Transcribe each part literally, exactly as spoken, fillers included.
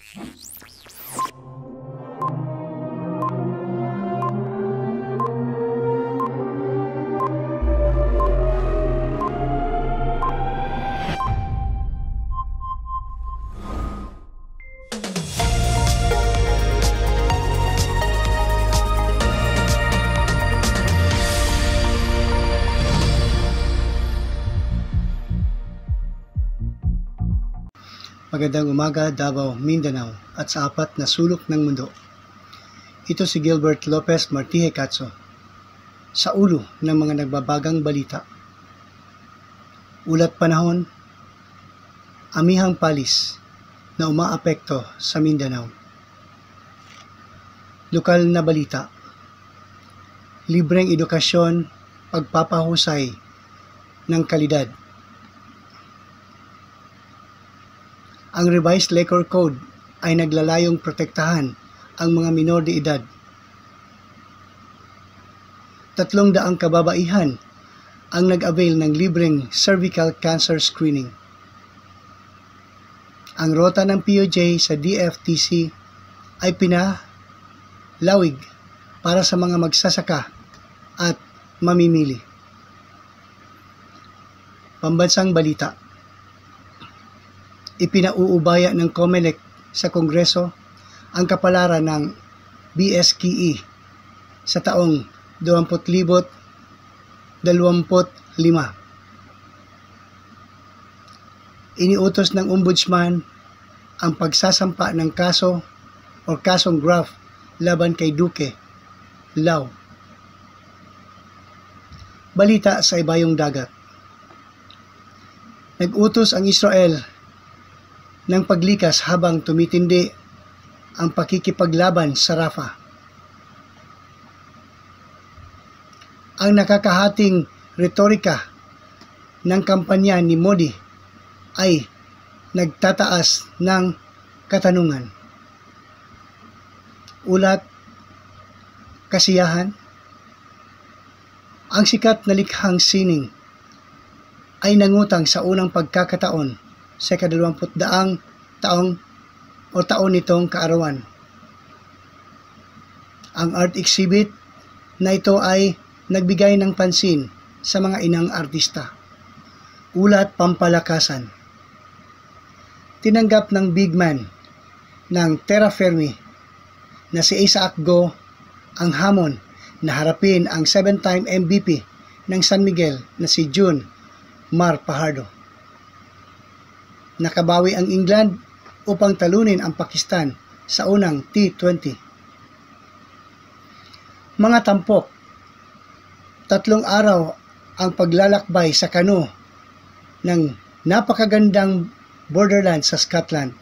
Magandang umaga, Davao, Mindanao at sa apat na sulok ng mundo. Ito si Gilbert Lopez Martije Catso sa ulo ng mga nagbabagang balita. Ulat panahon, amihang palis na umaapekto sa Mindanao. Lokal na balita, libreng edukasyon, pagpapahusay ng kalidad. Ang revised liquor code ay naglalayong protektahan ang mga minor de edad. Tatlong daang kababaihan ang nag-avail ng libreng cervical cancer screening. Ang rota ng P O J sa D F T C ay pinalawig para sa mga magsasaka at mamimili. Pambansang balita, ipinauubaya ng COMELEC sa Kongreso ang kapalaran ng B S K E sa taong dalawampu't libot dalawampu't lima. Iniutos ng Ombudsman ang pagsasampa ng kaso o kasong graft laban kay Duque, Lao. Balita sa ibayong dagat. Nag-utos ang Israel ng paglikas habang tumitindi ang pakikipaglaban sa Rafah. Ang nakakahating retorika ng kampanya ni Modi ay nagtataas ng katanungan. Ulat, kasiyahan, ang sikat na likhang sining ay nangutang sa unang pagkakataon sa kadalawamput daang taong o taon nitong kaarawan. Ang art exhibit na ito ay nagbigay ng pansin sa mga inang artista. Ulat pampalakasan. Tinanggap ng big man ng Terra Firme na si Isaac Go ang hamon na harapin ang seven-time M V P ng San Miguel na si June Mar Fajardo. Nakabawi ang England upang talunin ang Pakistan sa unang T twenty. Mga tampok, tatlong araw ang paglalakbay sa kano ng napakagandang borderland sa Scotland.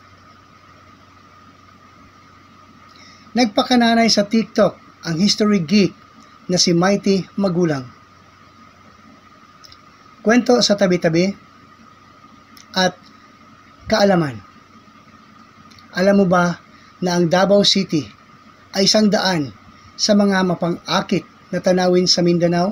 Nagpakananay sa TikTok ang history geek na si Mighty Magulang. Kwento sa tabi-tabi at kaalaman. Alam mo ba na ang Davao City ay isang daan sa mga mapang-akit na tanawin sa Mindanao?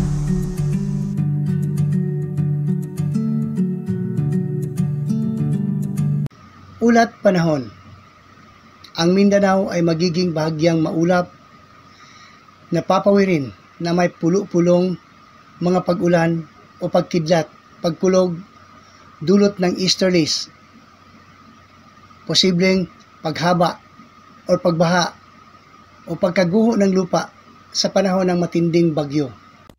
Ulat panahon. Ang Mindanao ay magiging bahagyang maulap na papawirin na may pulo-pulong mga pag-ulan o pagkidlat, pagkulog, dulot ng easterlies, posibleng paghaba o pagbaha o pagkaguho ng lupa sa panahon ng matinding bagyo.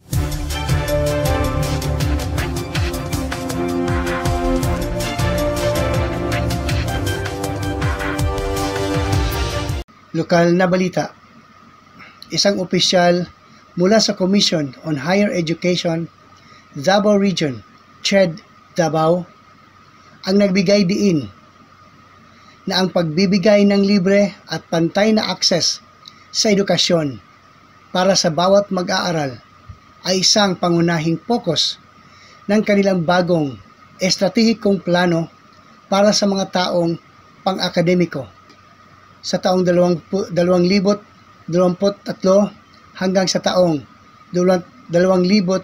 Lokal na balita. Isang opisyal mula sa Commission on Higher Education, Davao Region, C H E D Davao, ang nagbigay diin na ang pagbibigay ng libre at pantay na akses sa edukasyon para sa bawat mag-aaral ay isang pangunahing focus ng kanilang bagong estratehikong plano para sa mga taong pang-akademiko sa taong dalawang libot dalawamput tatlo hanggang sa taong dalawang libot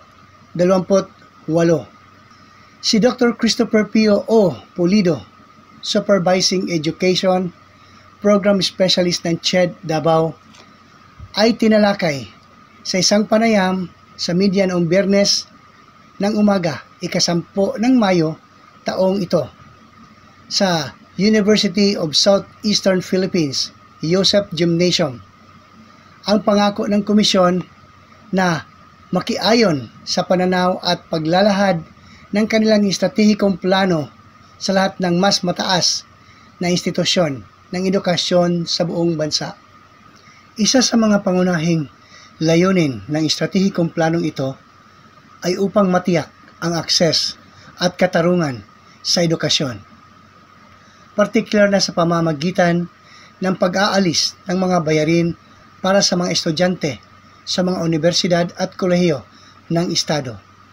dalawamput walo. Si Doctor Christopher Pio O. Pulido Supervising Education Program Specialist ng C H E D Davao ay tinalakay sa isang panayam sa media noong Biyernes ng umaga, ikasampu ng Mayo taong ito sa University of Southeastern Philippines, Joseph Gymnasium. Ang pangako ng komisyon na makiayon sa pananaw at paglalahad ng kanilang estratehikong plano sa lahat ng mas mataas na institusyon ng edukasyon sa buong bansa. Isa sa mga pangunahing layunin ng estratehikong planong ito ay upang matiyak ang akses at katarungan sa edukasyon, partikular na sa pamamagitan ng pag-aalis ng mga bayarin para sa mga estudyante sa mga universidad at kolehiyo ng Estado.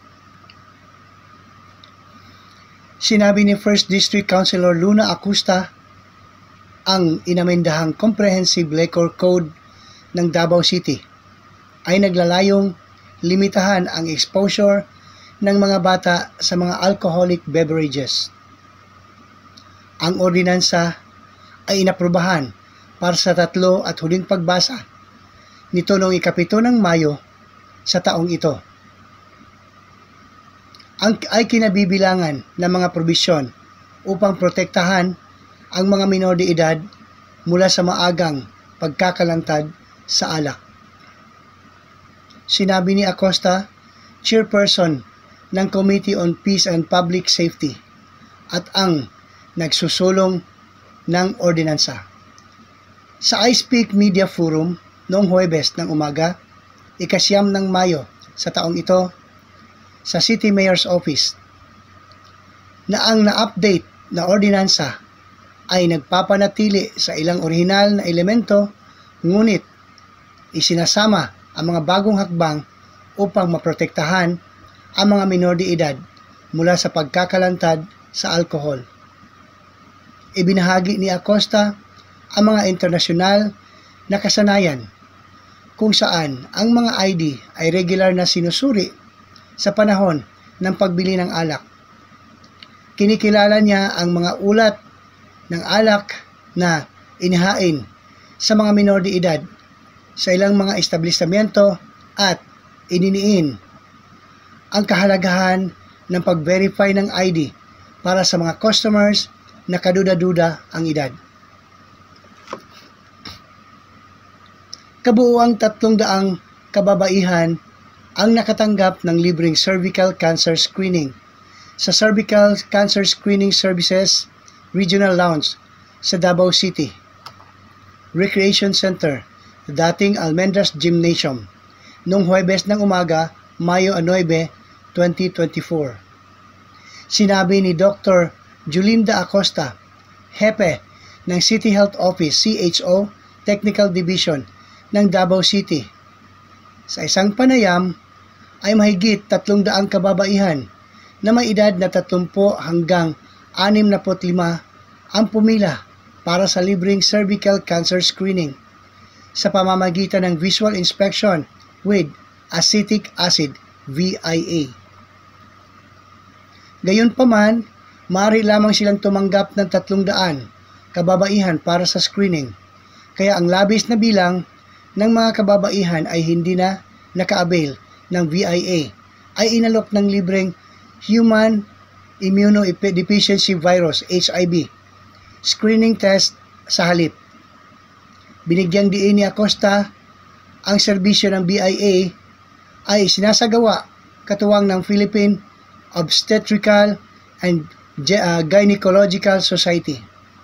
Sinabi ni First District Councilor Luna Acosta, ang inamendahang Comprehensive Liquor Code ng Davao City ay naglalayong limitahan ang exposure ng mga bata sa mga alcoholic beverages. Ang ordinansa ay inaprubahan para sa tatlo at huling pagbasa nito noong ikapito ng Mayo sa taong ito. Ang ay kinabibilangan ng mga probisyon upang protektahan ang mga minor de edad mula sa maagang pagkakalantad sa alak. Sinabi ni Acosta, chairperson ng Committee on Peace and Public Safety at ang nagsusulong ng ordinansa. Sa I Speak Media Forum noong Huwebes ng umaga, ikasyam ng Mayo sa taong ito, sa City Mayor's Office, na ang na-update na ordinansa ay nagpapanatili sa ilang orihinal na elemento, ngunit isinasama ang mga bagong hakbang upang maprotektahan ang mga minor de edad mula sa pagkakalantad sa alkohol. Ibinahagi ni Acosta ang mga internasyonal na kasanayan kung saan ang mga I D ay regular na sinusuri sa panahon ng pagbili ng alak. Kinikilala niya ang mga ulat ng alak na inihain sa mga minor de edad sa ilang mga establishmento at ininiin ang kahalagahan ng pag-verify ng I D para sa mga customers na kaduda-duda ang edad. Kabuuang tatlong daang kababaihan ang nakatanggap ng libreng cervical cancer screening sa Cervical Cancer Screening Services Regional Lounge sa Davao City Recreation Center, dating Almendras Gymnasium, noong Huwebes ng umaga, Mayo nuwebe, twenty twenty-four. Sinabi ni Doctor Julinda Acosta, Hepe ng City Health Office C H O Technical Division ng Davao City, sa isang panayam ay mahigit tatlong daang kababaihan na may edad na tatlumpu hanggang anim na lima ang pumila para sa libreng cervical cancer screening sa pamamagitan ng visual inspection with acetic acid V I A. Gayunpaman, maaari lamang silang tumanggap ng tatlong daan kababaihan para sa screening, kaya ang labis na bilang ng mga kababaihan ay hindi na naka-avail ng V I A ay inalok ng libreng Human Immunodeficiency Virus H I V screening test sa halip. Binigyang diin ni Acosta ang serbisyo ng V I A ay sinasagawa katuwang ng Philippine Obstetrical and Gynecological Society.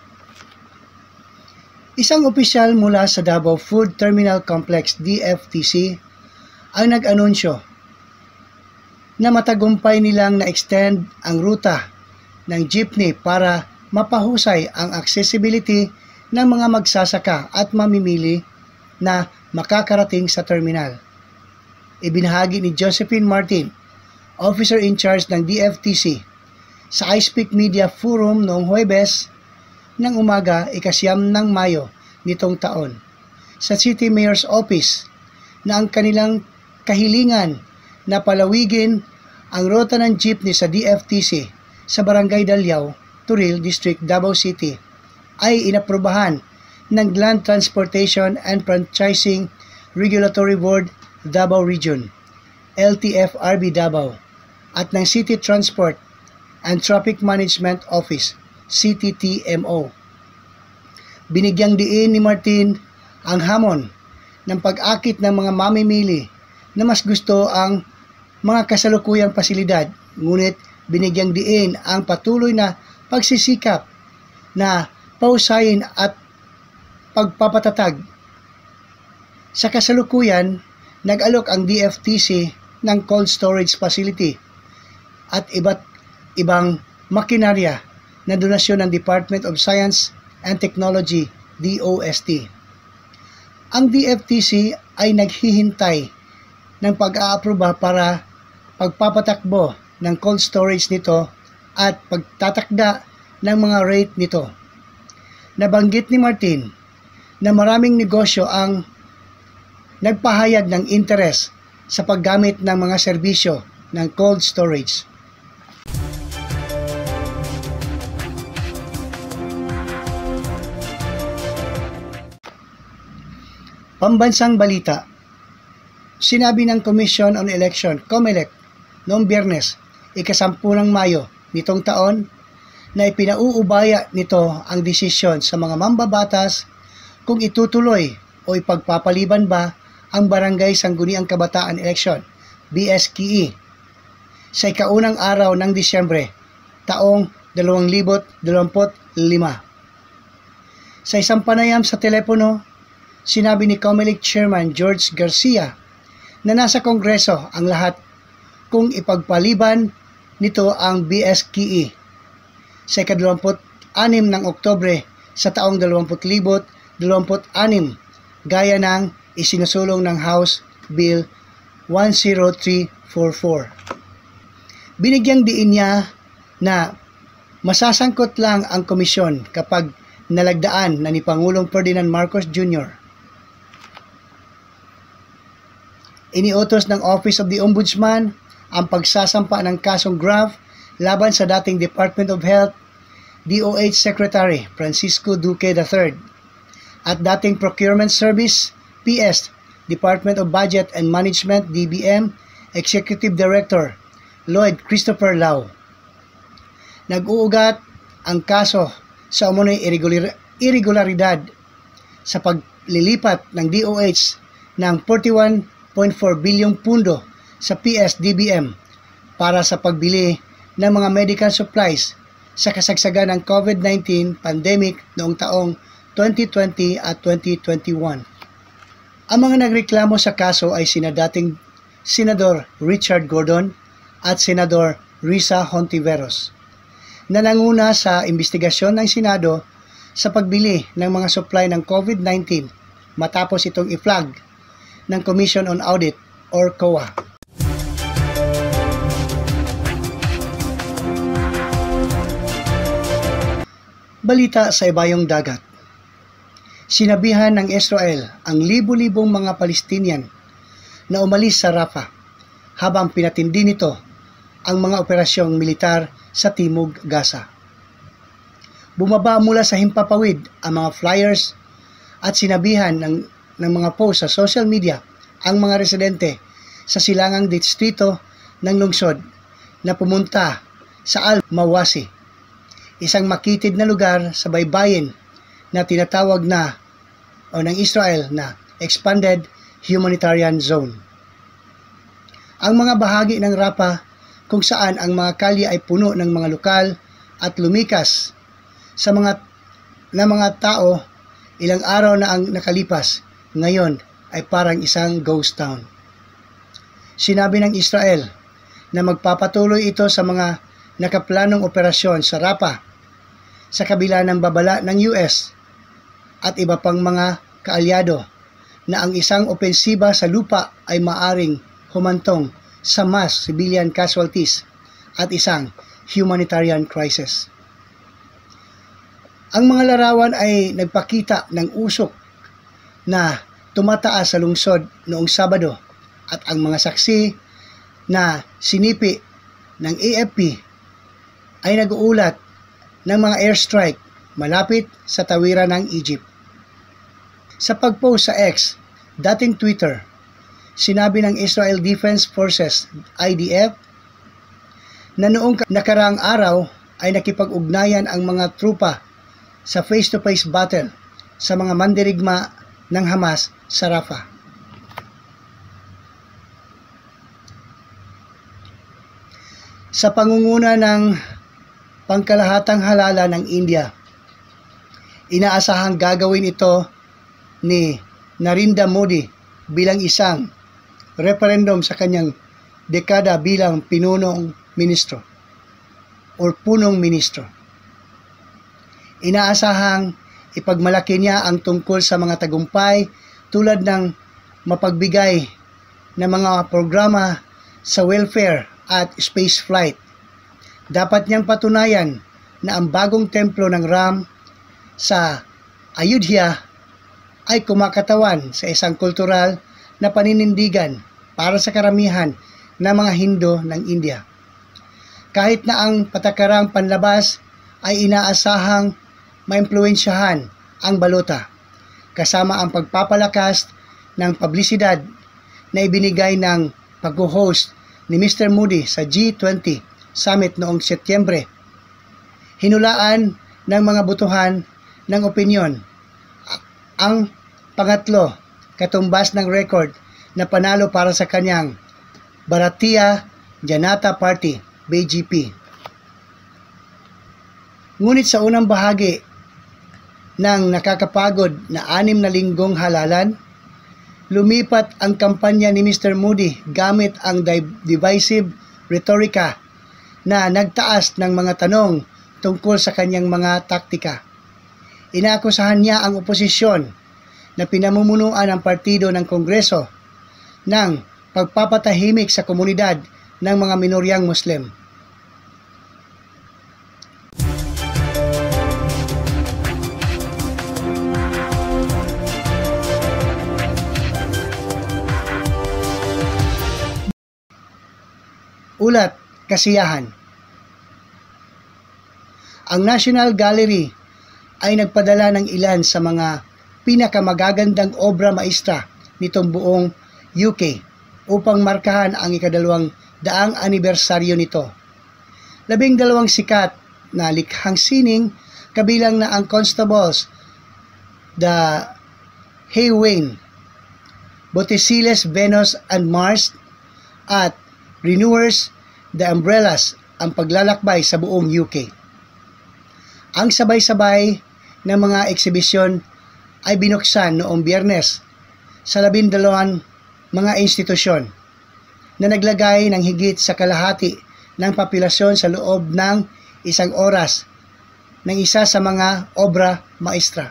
Isang opisyal mula sa Davao Food Terminal Complex D F T C ang nag-anunsyo na matagumpay nilang na-extend ang ruta ng jeepney para mapahusay ang accessibility ng mga magsasaka at mamimili na makakarating sa terminal. Ibinahagi ni Josephine Martin, officer in charge ng D F T C, sa I Speak Media Forum noong Huwebes ng umaga, ikasyam ng Mayo nitong taon, sa City Mayor's Office, na ang kanilang kahilingan na palawigin ang ruta ng jeepney sa D F T C sa Barangay Dalyao Turil District, Davao City ay inaprubahan ng Land Transportation and Franchising Regulatory Board, Davao Region, L T F R B Davao, at ng City Transport and Traffic Management Office, C T T M O. Binigyang diin ni Martin ang hamon ng pag-akit ng mga mamimili na mas gusto ang mga kasalukuyang pasilidad, ngunit binigyang diin ang patuloy na pagsisikap na pausayin at pagpapatatag. Sa kasalukuyan, nag-alok ang D F T C ng cold storage facility at iba't ibang makinarya na donasyon ng Department of Science and Technology, D O S T. Ang D F T C ay naghihintay ng pag-aaproba para pagpapatakbo ng cold storage nito at pagtatakda ng mga rate nito. Nabanggit ni Martin na maraming negosyo ang nagpahayag ng interes sa paggamit ng mga serbisyo ng cold storage. Pambansang balita. Sinabi ng Commission on Election, COMELEC, noong Biyernes, ikasampu ng Mayo nitong taon, na ipinauubaya nito ang desisyon sa mga mambabatas kung itutuloy o ipagpapaliban ba ang Barangay Sangguniang Kabataan Election, B S K E, sa ikaunang araw ng Disyembre, taong dalawang libo dalawampu't lima. Sa isang panayam sa telepono, sinabi ni COMELEC Chairman George Garcia na nasa Kongreso ang lahat kung ipagpaliban nito ang B S K E sa ikadalawamput anim ng Oktubre sa taong dalawampu't libot dalawampu't anim gaya ng isinusulong ng House Bill one oh three forty-four. Binigyang diin niya na masasangkot lang ang komisyon kapag nalagdaan na ni Pangulong Ferdinand Marcos Junior Iniutos ng Office of the Ombudsman ang pagsasampa ng kasong graft laban sa dating Department of Health, D O H Secretary Francisco Duque the third at dating Procurement Service, P S, Department of Budget and Management, D B M, Executive Director Lloyd Christopher Lau. Nag-uugat ang kaso sa umunoy irregular, irregularidad sa paglilipat ng D O H ng forty-one point four bilyong pundo sa P S D B M para sa pagbili ng mga medical supplies sa kasagsagan ng COVID nineteen pandemic noong taong twenty twenty at twenty twenty-one. Ang mga nagreklamo sa kaso ay sina dating Senador Richard Gordon at Senador Risa Hontiveros na nanguna sa investigasyon ng Senado sa pagbili ng mga supply ng COVID nineteen matapos itong i-flag ng Commission on Audit or C O A. Balita sa ibayong dagat. Sinabihan ng Israel ang libu-libong mga Palestinian na umalis sa Rafah habang pinatindi nito ang mga operasyong militar sa Timog Gaza. Bumaba mula sa himpapawid ang mga flyers at sinabihan ng, ng mga post sa social media ang mga residente sa silangang distrito ng lungsod na pumunta sa Al-Mawasi, isang makitid na lugar sa baybayin na tinatawag na o ng Israel na Expanded Humanitarian Zone. Ang mga bahagi ng Rafah kung saan ang mga kalye ay puno ng mga lokal at lumikas sa mga na mga tao ilang araw na ang nakalipas, ngayon ay parang isang ghost town. Sinabi ng Israel na magpapatuloy ito sa mga nakaplanong operasyon sa Rafah sa kabila ng babala ng U S at iba pang mga kaalyado na ang isang opensiba sa lupa ay maaring humantong sa mass civilian casualties at isang humanitarian crisis. Ang mga larawan ay nagpakita ng usok na tumataas sa lungsod noong Sabado at ang mga saksi na sinipi ng A F P ay nag-uulat ng mga airstrike malapit sa tawiran ng Egypt. Sa pag-post sa X, dating Twitter, sinabi ng Israel Defense Forces I D F na noong nakaraang araw ay nakipag-ugnayan ang mga trupa sa face-to-face battle sa mga mandirigma ng Hamas sa Rafah. Sa pangunguna ng pangkalahatang halala ng India, inaasahang gagawin ito ni Narendra Modi bilang isang referendum sa kanyang dekada bilang pinunong ministro o punong ministro. Inaasahang ipagmalaki niya ang tungkol sa mga tagumpay tulad ng mapagbigay ng mga programa sa welfare at space flight. Dapat niyang patunayan na ang bagong templo ng Ram sa Ayodhya ay kumakatawan sa isang kultural na paninindigan para sa karamihan ng mga Hindu ng India. Kahit na ang patakarang panlabas ay inaasahang maimpluwensyahan ang baluta, kasama ang pagpapalakas ng publisidad na ibinigay ng pag-host ni Mister Modi sa G twenty Summit noong Setyembre. Hinulaan ng mga butuhan ng opinyon ang pangatlo katumbas ng record na panalo para sa kanyang Bharatiya Janata Party B J P. Ngunit sa unang bahagi ng nakakapagod na anim na linggong halalan, lumipat ang kampanya ni Mister Modi gamit ang divisive retorika na nagtaas ng mga tanong tungkol sa kanyang mga taktika. Inaakusahan niya ang oposisyon na pinamumunuan ng partido ng Kongreso ng pagpapatahimik sa komunidad ng mga minoryang Muslim. Ulat, kasiyahan. Ang National Gallery ay nagpadala ng ilan sa mga pinakamagagandang obra maestra nitong buong U K upang markahan ang ikadalawang daang anibersaryo nito. Labing dalawang sikat na likhang sining kabilang na ang Constables, the Haywain, Botticelli's Venus and Mars at Renewers, the Umbrellas ang paglalakbay sa buong U K. Ang sabay-sabay ng mga eksibisyon ay binuksan noong Biyernes sa labindalawang mga institusyon na naglagay ng higit sa kalahati ng populasyon sa loob ng isang oras ng isa sa mga obra maestra.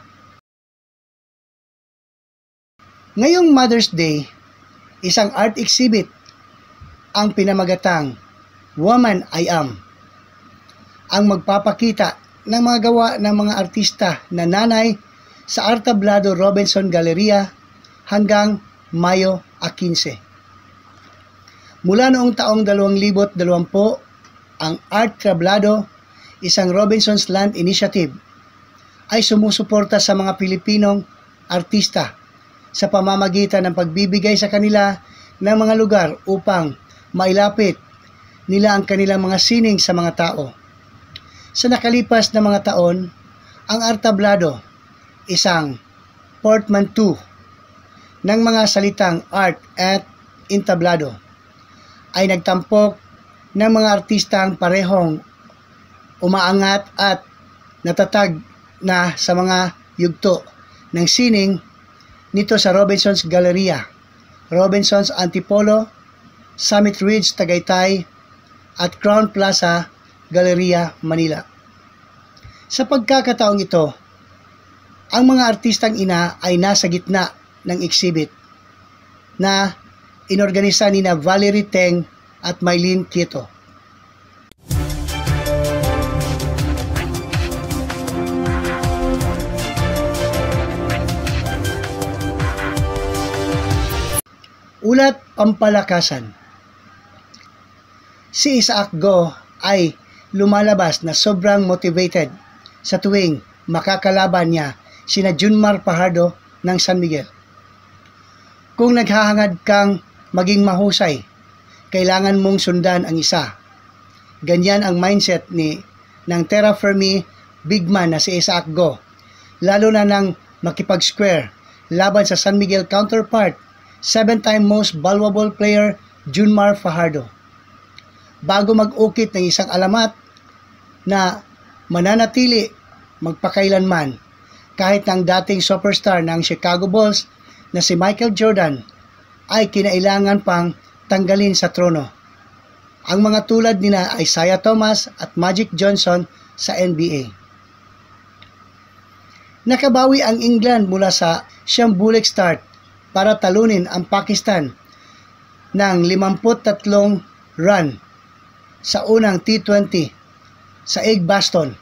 Ngayong Mother's Day, isang art exhibit ang pinamagatang Woman I Am ang magpapakita ng mga gawa ng mga artista na nanay sa Artablado Robinson Galleria hanggang Mayo fifteen. Mula noong taong dalawang libo't dalawampu, ang Art Tablado, isang Robinson's Land Initiative, ay sumusuporta sa mga Pilipinong artista sa pamamagitan ng pagbibigay sa kanila ng mga lugar upang mailapit nila ang kanilang mga sining sa mga tao. Sa nakalipas na mga taon, ang Artablado, isang portmanteau ng mga salitang art at entablado, ay nagtampok ng mga artistang parehong umaangat at natatag na sa mga yugto ng sining nito sa Robinson's Galleria, Robinson's Antipolo, Summit Ridge, Tagaytay at Crown Plaza, Galleria, Manila. Sa pagkakataong ito, ang mga artistang ina ay nasa gitna ng exhibit na inorganisa ni na Valerie Teng at Mylene Quieto. Ulat pampalakasan. Si Isaac Go ay lumalabas na sobrang motivated sa tuwing makakalaban niya sina Junmar Fajardo ng San Miguel. Kung naghahangad kang maging mahusay, kailangan mong sundan ang isa. Ganyan ang mindset ni ng terra firma big man na si Isaac Go, lalo na nang makipag-square laban sa San Miguel counterpart, seven-time most valuable player Junmar Fajardo. Bago mag-ukit ng isang alamat na mananatili magpakailanman, kahit ang dating superstar ng Chicago Bulls na si Michael Jordan ay kinailangan pang tanggalin sa trono. Ang mga tulad nina Isaiah Thomas at Magic Johnson sa N B A. Nakabawi ang England mula sa shambolic start para talunin ang Pakistan ng fifty-three run sa unang T twenty sa Edgbaston.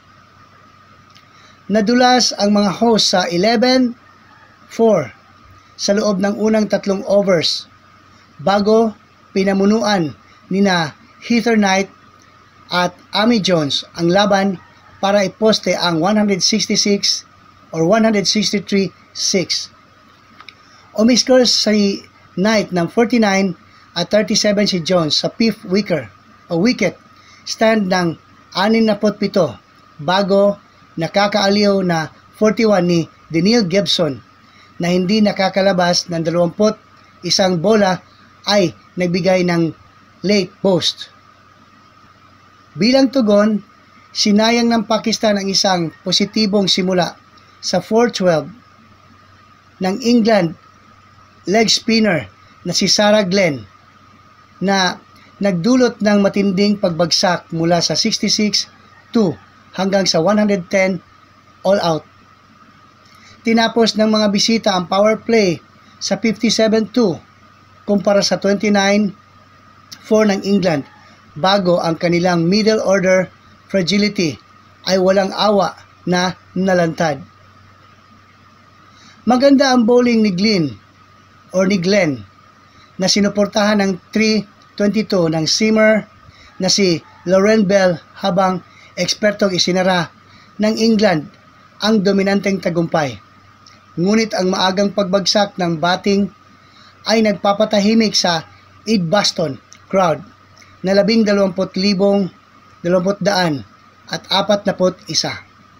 Nadulas ang mga host sa eleven four sa loob ng unang tatlong overs bago pinamunuan nina Heather Knight at Amy Jones ang laban para iposte ang one sixty-six or one sixty-three six. Umiscore si Knight ng forty-nine at thirty-seven si Jones sa fifth wicker o wicket stand ng sixty-seven bago nakakaaliw na forty-one ni Daniel Gibson na hindi nakakalabas ng twenty-one bola ay nagbigay ng late post. Bilang tugon, sinayang ng Pakistan ang isang positibong simula sa four twelve ng England leg spinner na si Sarah Glenn na nagdulot ng matinding pagbagsak mula sa sixty-six two hanggang sa one ten all out. Tinapos ng mga bisita ang power play sa fifty-seven two kumpara sa twenty-nine four ng England bago ang kanilang middle order fragility ay walang awa na nalantad. Maganda ang bowling ni Glenn or ni Glenn na sinuportahan ng three twenty-two ng seamer na si Lauren Bell habang ekspertong isinara ng England ang dominanteng tagumpay. Ngunit ang maagang pagbagsak ng batting ay nagpapatahimik sa Edgbaston crowd na labing dalawamput libong dalawamput daan at apat na put isa.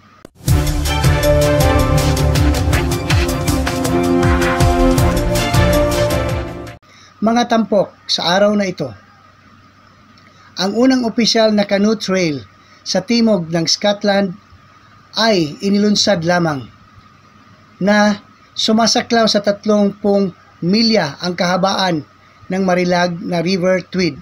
Mga tampok sa araw na ito. Ang unang opisyal na canoe trail sa timog ng Scotland ay inilunsad lamang na sumasaklaw sa tatlongpung milya ang kahabaan ng Marilag na River Tweed.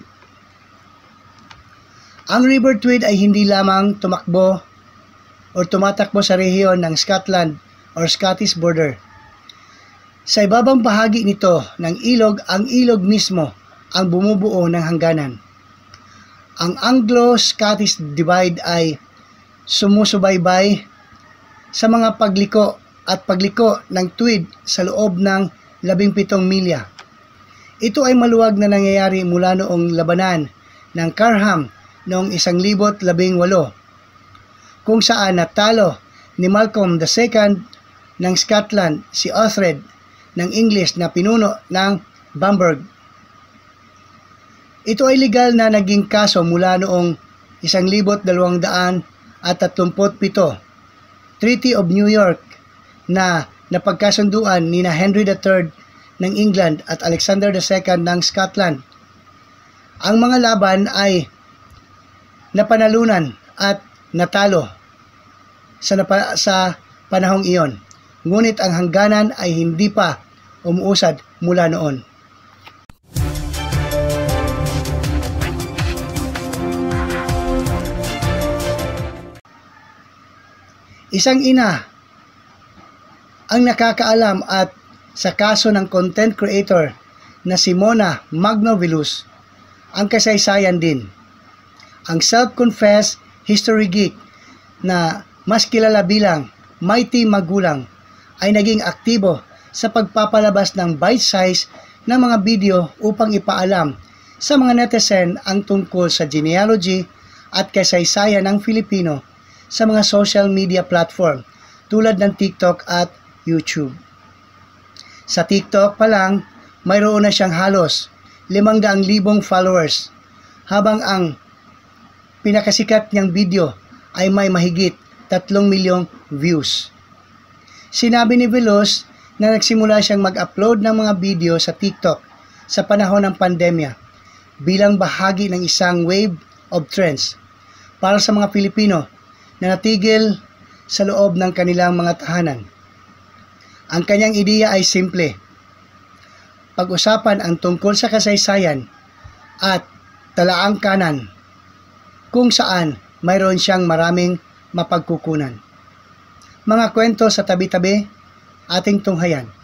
Ang River Tweed ay hindi lamang tumakbo o tumatakbo sa rehiyon ng Scotland or Scottish border. Sa ibabang bahagi nito ng ilog, ang ilog mismo ang bumubuo ng hangganan. Ang Anglo-Scottish Divide ay sumusubaybay sa mga pagliko at pagliko ng Tweed sa loob ng labing pitong milya. Ito ay maluwag na nangyayari mula noong labanan ng Carham noong isang libot labing walo, kung saan natalo ni Malcolm the Second ng Scotland si Uhtred ng English na pinuno ng Bamburgh. Ito ay legal na naging kaso mula noong isang libot dalawang daan at tatlumput pito, Treaty of New York, na napagkasunduan ni na Henry the Third ng England at Alexander the Second ng Scotland. Ang mga laban ay napanalunan at natalo sa, napa, sa panahong iyon. Ngunit ang hangganan ay hindi pa umuusad mula noon. Isang ina ang nakakaalam at sa kaso ng content creator na si Mona Magnovelus ang kasaysayan din. Ang self-confessed history geek na mas kilala bilang Mighty Magulang ay naging aktibo sa pagpapalabas ng bite-size na mga video upang ipaalam sa mga netizen ang tungkol sa genealogy at kasaysayan ng Filipino sa mga social media platform tulad ng TikTok at YouTube. Sa TikTok pa lang, mayroon na siyang halos limangdaang libong followers, habang ang pinakasikat niyang video ay may mahigit tatlong milyong views. Sinabi ni Veloz na nagsimula siyang mag-upload ng mga video sa TikTok sa panahon ng pandemya bilang bahagi ng isang wave of trends para sa mga Pilipino na natigil sa loob ng kanilang mga tahanan. Ang kanyang ideya ay simple: pag-usapan ang tungkol sa kasaysayan at talaang kanan kung saan mayroon siyang maraming mapagkukunan. Mga kwento sa tabi-tabi, ating tunghayan.